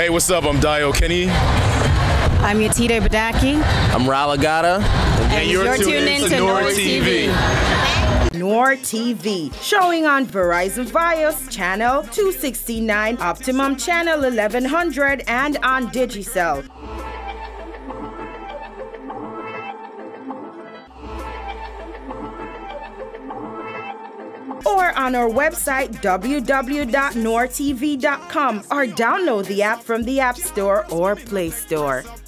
Hey, what's up? I'm Dayo Okeniyi. I'm Yetide Badaki. I'm Ral Agada. And you're tuned in to NoireTV. NoireTV, showing on Verizon Fios channel 269, Optimum channel 1100, and on Digicel. Or on our website www.noiretv.com, or download the app from the App Store or Play Store.